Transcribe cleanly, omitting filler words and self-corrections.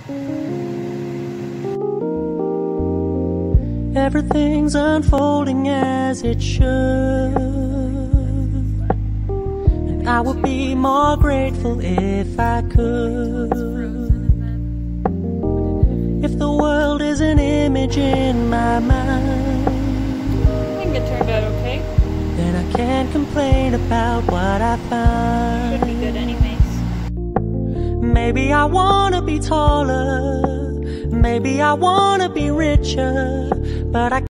Everything's unfolding as it should, and I would be more grateful if I could. If the world is an image in my mind, I think it turned out okay. then I can't complain about what I find. Should be good anyways. Maybe I wanna be taller, maybe I wanna be richer, but I